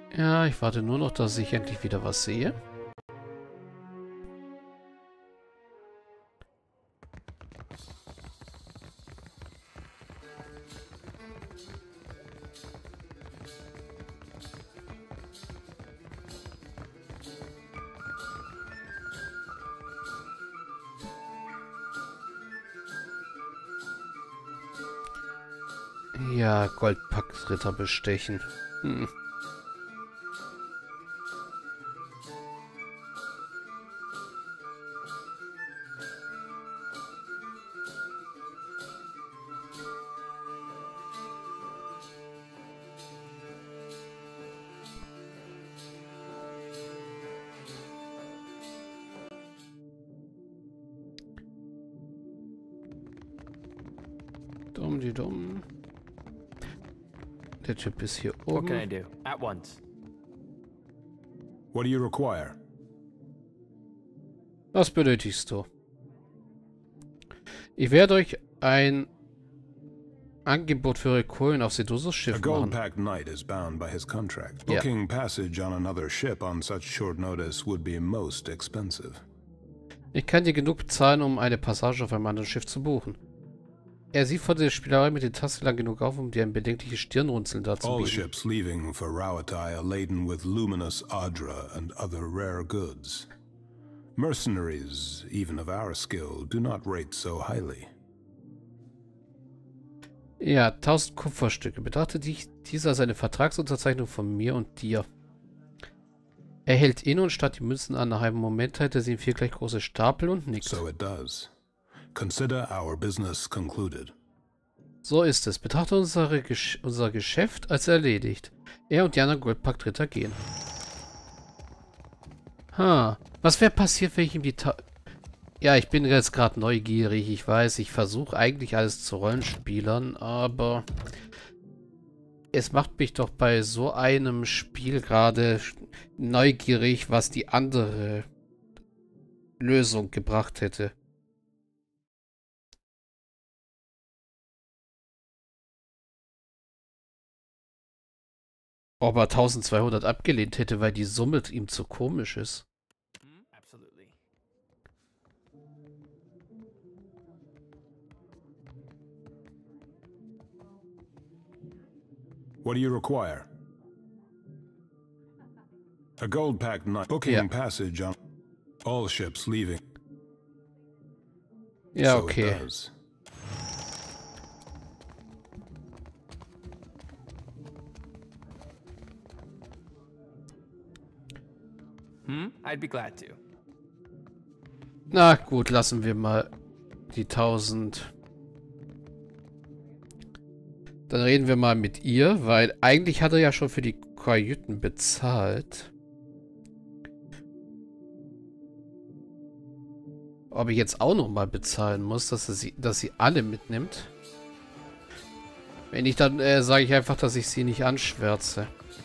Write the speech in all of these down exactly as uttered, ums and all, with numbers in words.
Ja, ich warte nur noch, dass ich endlich wieder was sehe. Ja, Goldpackritter bestechen. Hm. Dumm, die dumm. Der Typ ist hier What can I oben. do? At once. What do you require? Was benötigst du? Ich werde euch ein Angebot für eure Kohlen auf Sedosos A Schiff machen. gold-packed knight is bound by his contract. Yeah. Booking passage on another ship on such short notice would be most expensive. Ich kann dir genug bezahlen, um eine Passage auf einem anderen Schiff zu buchen. Er sieht vor der Spielerei mit den Tasten lang genug auf, um dir ein bedenkliches Stirnrunzeln All darzubieten. ships leaving for Rauatai are laden with luminous Adra and other rare goods. Mercenaries, even of our skill, do not rate so highly. Ja, tausend Kupferstücke. Betrachte dich dies als eine Vertragsunterzeichnung von mir und dir. Er hält inne und starrt die Münzen an. Nach einem Moment hält er sie in vier gleich große Stapel und nickt. So it does. Consider our business concluded. So ist es. Betrachte unsere Gesch unser Geschäft als erledigt. Er und die anderen Goldpackritter gehen. Ha. Was wäre passiert, wenn ich ihm die Ta... Ja, ich bin jetzt gerade neugierig. Ich weiß, ich versuche eigentlich alles zu Rollenspielern, aber... Es macht mich doch bei so einem Spiel gerade neugierig, was die andere Lösung gebracht hätte. Ob er eintausendzweihundert abgelehnt hätte, weil die Summe ihm zu komisch ist. Absolutely. What do you require? A gold-packed knight. Booking Yeah. passage on all ships leaving. Ja, So it okay. does. Hmm? I'd be glad to. Na gut, lassen wir mal die tausend. Dann reden wir mal mit ihr, weil eigentlich hat er ja schon für die Kajüten bezahlt. Ob ich jetzt auch noch mal bezahlen muss, dass, er sie, dass sie alle mitnimmt. Wenn nicht, dann äh, sage ich einfach, dass ich sie nicht anschwärze.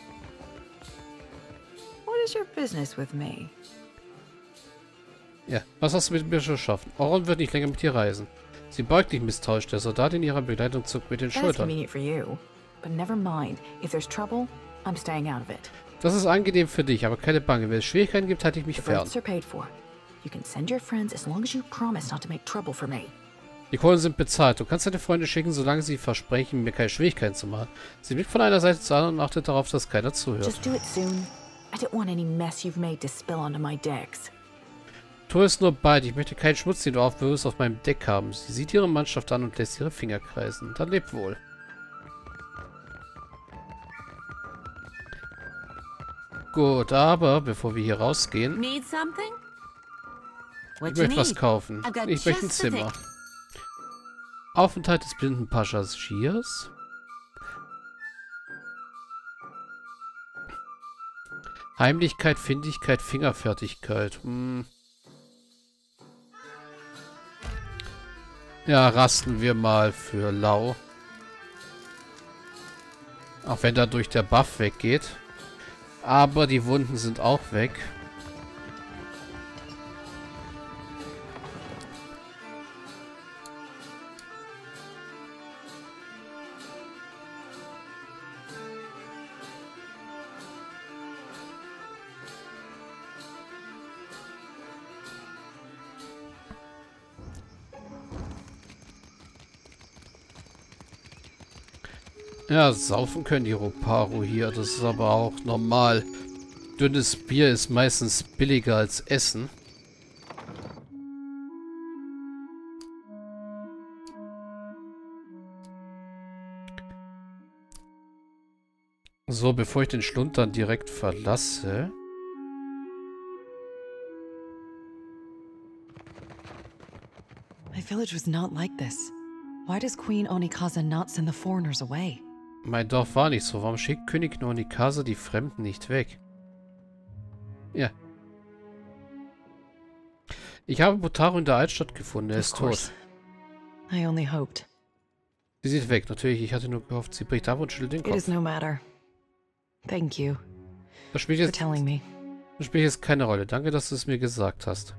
What is your business with me? Ja, was hast du mit mir schon schaffen? Oron wird nicht länger mit dir reisen. Sie beugt dich misstrauisch. Der Soldat in ihrer Begleitung zuckt mit den That's Schultern. convenient for you. But never mind. If there's trouble, I'm staying out of it. Das ist angenehm für dich, aber keine Bange. Wenn es Schwierigkeiten gibt, halte ich mich The fern. berths are paid for. You can send your friends as long as you promise not to make trouble for me. Die Kohlen sind bezahlt. Du kannst deine Freunde schicken, solange sie versprechen, mir keine Schwierigkeiten zu machen. Sie blickt von einer Seite zur anderen und achtet darauf, dass keiner zuhört. Just do it soon. I don't want any mess you've made to spill onto my decks. Tu es nur bald. Ich möchte keinen Schmutz, den du aufwirfst, auf meinem Deck haben. Sie sieht ihre Mannschaft an und lässt ihre Finger kreisen. Dann lebt wohl. Gut, aber bevor wir hier rausgehen, Need something? ich What you möchte was need? kaufen. I've got Ich möchte ein just the Zimmer. thing. Aufenthalt des blinden Paschagiers. Heimlichkeit, Findigkeit, Fingerfertigkeit. Hm. Ja, rasten wir mal für Lau. Auch wenn dadurch der Buff weggeht. Aber die Wunden sind auch weg. Ja, saufen können die Roparu hier. Das ist aber auch normal. Dünnes Bier ist meistens billiger als Essen. So, bevor ich den Schlund dann direkt verlasse... My village was not like this. Why does Queen Onikaza not send the foreigners away? Mein Dorf war nicht so. Warum schickt Königin Onikaza die Fremden nicht weg? Ja. Ich habe Butaro in der Altstadt gefunden. Er ist tot. I only hoped. Sie sieht weg. Natürlich, ich hatte nur gehofft, sie bricht ab und schüttelt den It Kopf. is no matter. Thank you Das spielt for jetzt, telling me. das spielt jetzt keine Rolle. Danke, dass du es mir gesagt hast.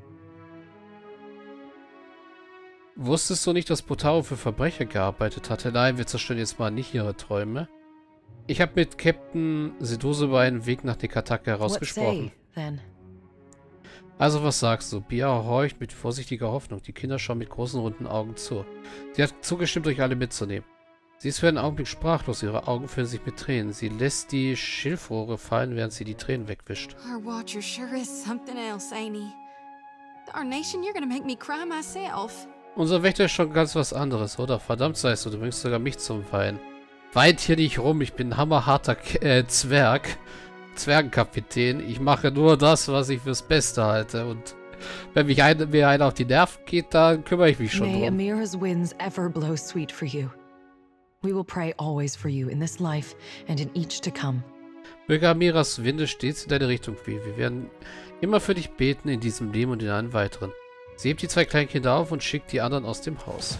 Wusstest du nicht, dass Butaro für Verbrecher gearbeitet hatte? Nein, wir zerstören jetzt mal nicht ihre Träume. Ich habe mit Captain Sedoso über einen Weg nach Nekatake What herausgesprochen. say, then? Also, was sagst du? Bia horcht mit vorsichtiger Hoffnung. Die Kinder schauen mit großen, runden Augen zu. Sie hat zugestimmt, euch alle mitzunehmen. Sie ist für einen Augenblick sprachlos. Ihre Augen füllen sich mit Tränen. Sie lässt die Schilfrohre fallen, während sie die Tränen wegwischt. Our Watcher sure is something else, ain't he? Darnation, you're gonna make me cry myself. Unser Wächter ist schon ganz was anderes, oder? Verdammt seist du, du bringst sogar mich zum Weinen. Weint hier nicht rum, ich bin ein hammerharter K äh, Zwerg. Zwergenkapitän. Ich mache nur das, was ich fürs Beste halte. Und wenn mich ein, mir einer auf die Nerven geht, dann kümmere ich mich schon May drum. Amira's winds ever blow sweet for you. We will pray always for you in this life and in each to come. Möge Amiras Winde stets in deine Richtung wehen. Wir werden immer für dich beten in diesem Leben und in einem weiteren. Sie hebt die zwei kleinen Kinder auf und schickt die anderen aus dem Haus.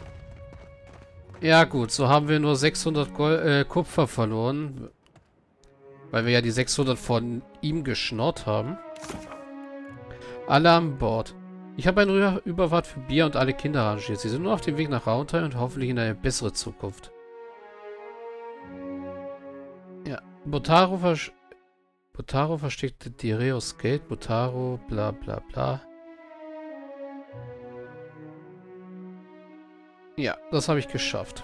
Ja gut, so haben wir nur sechshundert Gold, äh, Kupfer verloren. Weil wir ja die sechshundert von ihm geschnorrt haben. Alle an Bord. Ich habe eine Überfahrt für Bia und alle Kinder arrangiert. Sie sind nur auf dem Weg nach Rauntai und hoffentlich in eine bessere Zukunft. Ja, Butaro, vers Butaro versteckte Direos Geld. Butaro, bla bla bla. Ja, das habe ich geschafft.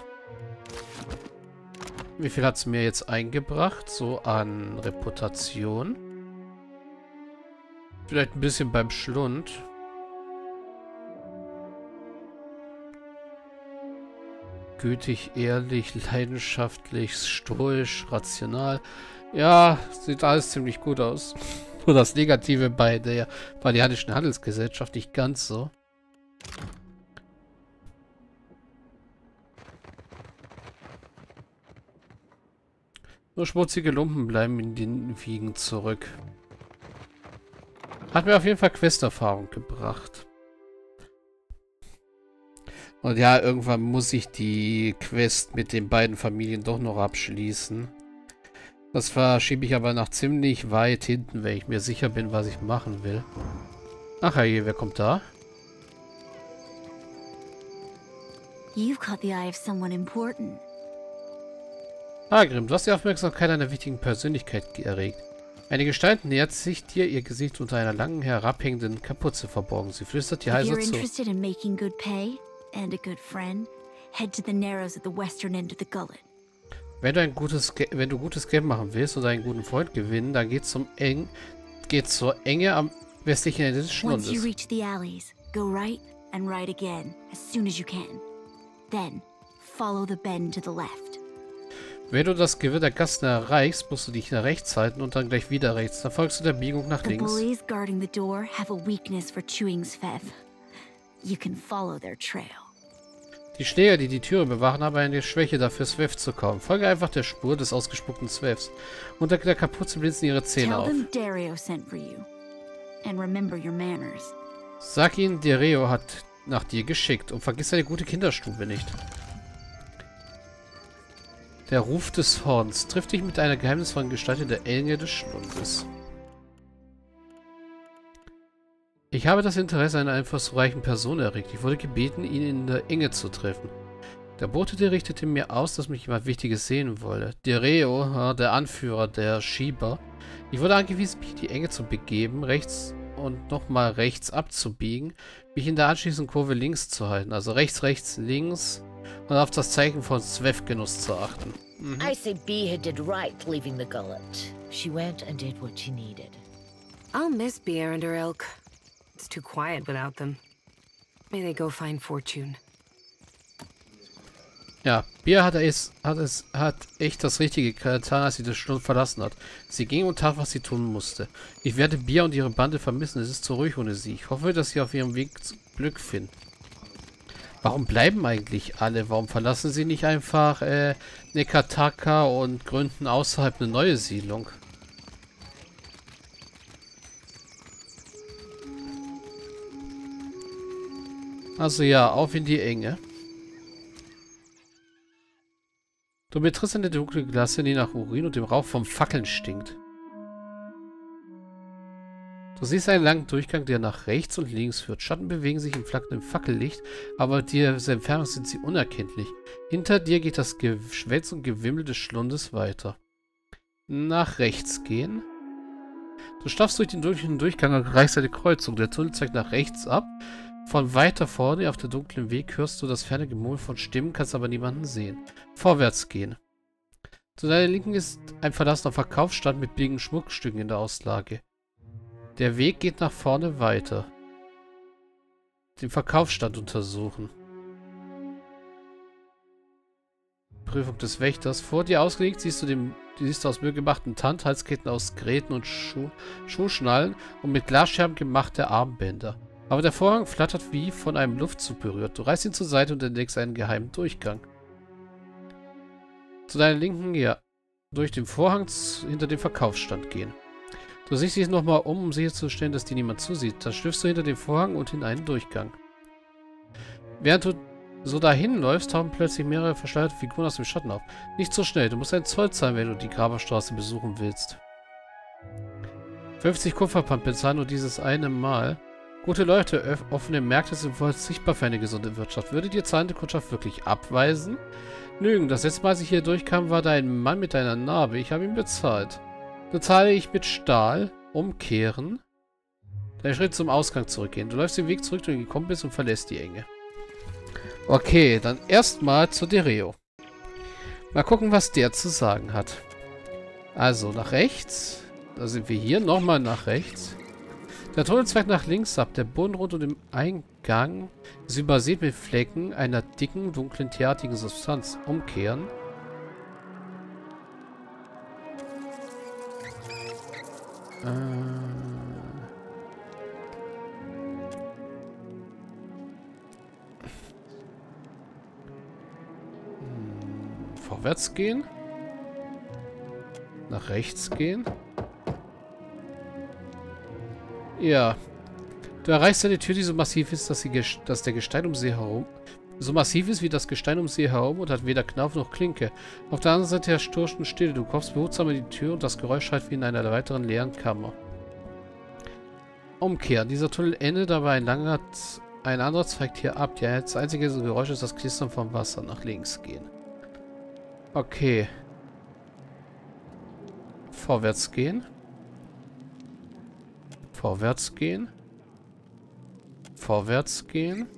Wie viel hat es mir jetzt eingebracht? So an Reputation. Vielleicht ein bisschen beim Schlund. Gütig, ehrlich, leidenschaftlich, stoisch, rational. Ja, sieht alles ziemlich gut aus. Nur das Negative bei der Valianischen Handelsgesellschaft nicht ganz so. Nur schmutzige Lumpen bleiben in den Wiegen zurück. Hat mir auf jeden Fall Questerfahrung gebracht. Und ja, irgendwann muss ich die Quest mit den beiden Familien doch noch abschließen. Das verschiebe ich aber nach ziemlich weit hinten, wenn ich mir sicher bin, was ich machen will. Ach je, wer kommt da? You've caught the eye of someone important. Hagrim, du hast die Aufmerksamkeit einer wichtigen Persönlichkeit erregt. Eine Gestalt nähert sich dir, ihr Gesicht unter einer langen, herabhängenden Kapuze verborgen. Sie flüstert dir If heiser you're zu. interested in making good pay and a good friend, head to the Narrows at the western end of the gullet. Wenn du ein gutes, Ge wenn du gutes Geld machen willst oder einen guten Freund gewinnen, dann geht zum Eng, geht zur Enge am westlichen Ende des Once you Schlundes. reach the alleys, go right and right again as soon as you can. Then follow the bend to the left. Wenn du das Gewirr der Gassen erreichst, musst du dich nach rechts halten und dann gleich wieder rechts. Dann folgst du der Biegung nach The links. bullies guarding the door have a weakness for chewing Svev. You can follow their trail. Die Schläger, die die Türe bewachen, haben eine Schwäche dafür, Svev zu kauen. Folge einfach der Spur des ausgespuckten Svevs. Unter der Kapuze blinzen ihre Zähne Tell auf. them Dario sent for you. And remember your manners. Sag ihnen, Dereo hat nach dir geschickt und vergiss deine gute Kinderstube nicht. Der Ruf des Horns trifft dich mit einer geheimnisvollen Gestalt in der Enge des Schlundes. Ich habe das Interesse einer einflussreichen Person erregt. Ich wurde gebeten, ihn in der Enge zu treffen. Der Bote der richtete mir aus, dass mich jemand Wichtiges sehen wolle. Dereo, der Anführer der Schieber. Ich wurde angewiesen, mich in die Enge zu begeben, rechts und nochmal rechts abzubiegen, mich in der anschließenden Kurve links zu halten. Also rechts, rechts, links. und auf das Zeichen von Zwef-Genuss zu achten. Mhm. I say Beha did right leaving the gullet. She went and did what she needed. I'll miss Beha and her ilk. It's too quiet without them. May they go find fortune. Ja, Beha hat es, hat es, hat echt das Richtige getan, als sie das Sturm verlassen hat. Sie ging und tat, was sie tun musste. Ich werde Beha und ihre Bande vermissen. Es ist zu ruhig ohne sie. Ich hoffe, dass sie auf ihrem Weg zum Glück finden. Warum bleiben eigentlich alle? Warum verlassen sie nicht einfach äh, Nekataka und gründen außerhalb eine neue Siedlung? Also ja, auf in die Enge. Du betrittst eine dunkle Klasse, die nach Urin und dem Rauch vom Fackeln stinkt. Du siehst einen langen Durchgang, der nach rechts und links führt. Schatten bewegen sich im flackernden Fackellicht, aber dieser Entfernung sind sie unerkenntlich. Hinter dir geht das Geschwätz und Gewimmel des Schlundes weiter. Nach rechts gehen. Du staffst durch den dunklen Durchgang und erreichst eine Kreuzung. Der Tunnel zeigt nach rechts ab. Von weiter vorne auf der dunklen Weg hörst du das ferne Gemurmel von Stimmen, kannst aber niemanden sehen. Vorwärts gehen. Zu deiner Linken ist ein verlassener Verkaufsstand mit billigen Schmuckstücken in der Auslage. Der Weg geht nach vorne weiter. Den Verkaufsstand untersuchen. Prüfung des Wächters. Vor dir ausgelegt siehst du den siehst du aus Müll gemachten Tand, Halsketten aus Gräten und Schuh, Schuhschnallen und mit Glasscherben gemachte Armbänder. Aber der Vorhang flattert wie von einem Luftzug berührt. Du reißt ihn zur Seite und entdeckst einen geheimen Durchgang. Zu deiner Linken, ja, durch den Vorhang hinter dem Verkaufsstand gehen. Du siehst dich nochmal um, um sicherzustellen, dass dir niemand zusieht. Dann schlüpfst du hinter dem Vorhang und in einen Durchgang. Während du so dahin läufst, tauchen plötzlich mehrere verschleierte Figuren aus dem Schatten auf. Nicht so schnell, du musst einen Zoll zahlen, wenn du die Graberstraße besuchen willst. fünfzig Kupferpfand bezahlen nur dieses eine Mal. Gute Leute, offene Märkte sind wohl sichtbar für eine gesunde Wirtschaft. Würde dir zahlende Kundschaft wirklich abweisen? Nügen, das letzte Mal, als ich hier durchkam, war da ein Mann mit einer Narbe. Ich habe ihn bezahlt. Bezahle ich mit Stahl. Umkehren. Dein Schritt zum Ausgang zurückgehen. Du läufst den Weg zurück, den du gekommen bist und verlässt die Enge. Okay, dann erstmal zu Dereo. Mal gucken, was der zu sagen hat. Also, nach rechts. Da sind wir hier. Nochmal nach rechts. Der Tunnel zweigt nach links ab. Der Boden rund um den Eingang ist übersät mit Flecken einer dicken, dunklen, tierartigen Substanz. Umkehren. Äh... Hm, vorwärts gehen. Nach rechts gehen. Ja. Du erreichst eine Tür, die so massiv ist, dass, sie dass der Gestein um sie herum... So massiv ist wie das Gestein um sie herum und hat weder Knauf noch Klinke. Auf der anderen Seite herrscht Durst und Stille. Du kommst behutsam in die Tür und das Geräusch schallt wie in einer weiteren leeren Kammer. Umkehren. Dieser Tunnel endet, aber ein langer... Ein anderer zweigt hier ab. Ja, das einzige Geräusch ist das Knistern vom Wasser. Nach links gehen. Okay. Vorwärts gehen. Vorwärts gehen. Vorwärts gehen.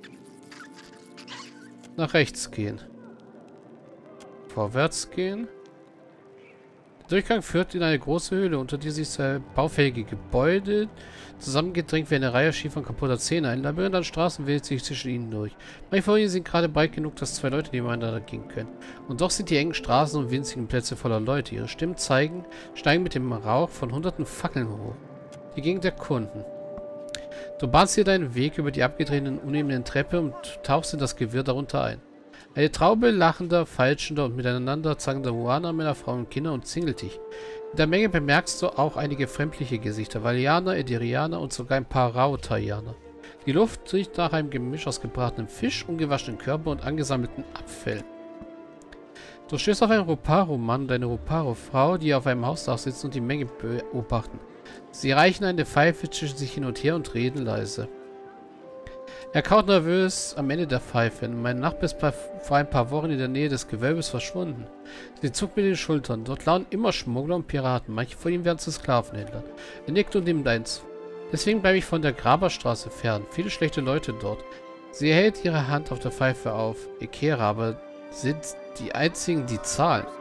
Nach rechts gehen. Vorwärts gehen. Der Durchgang führt in eine große Höhle, unter der sich zwei baufähige Gebäude zusammengedrängt wie eine Reihe schiefer und kaputter Zähne. Ein Labyrinth an Straßen wählt sich zwischen ihnen durch. Manche von ihnen sind gerade breit genug, dass zwei Leute nebeneinander gehen können. Und doch sind die engen Straßen und winzigen Plätze voller Leute. Ihre Stimmen zeigen, steigen mit dem Rauch von hunderten Fackeln hoch. Die Gegend der Kunden. Du bahnst dir deinen Weg über die abgedrehten, unebenen Treppe und tauchst in das Gewirr darunter ein. Eine Traube lachender, feilschender und miteinander zangender Huana-Männer, Frauen und Kinder umzingelt dich. In der Menge bemerkst du auch einige fremdliche Gesichter, Valianer, Edirianer und sogar ein paar Raotaianer. Die Luft riecht nach einem Gemisch aus gebratenem Fisch, ungewaschenen Körper und angesammelten Abfällen. Du stößt auf einen Roparo-Mann und eine Roparo-Frau, die auf einem Hausdach sitzen und die Menge beobachten. Sie reichen eine Pfeife zwischen sich hin und her und reden leise. Er kaut nervös am Ende der Pfeife. Mein Nachbar ist vor ein paar Wochen in der Nähe des Gewölbes verschwunden. Sie zuckt mit den Schultern. Dort lauern immer Schmuggler und Piraten. Manche von ihnen werden zu Sklavenhändlern. Er nickt und nimmt eins. Deswegen bleibe ich von der Graberstraße fern. Viele schlechte Leute dort. Sie hält ihre Hand auf der Pfeife auf. Ikera aber sind die einzigen, die zahlen.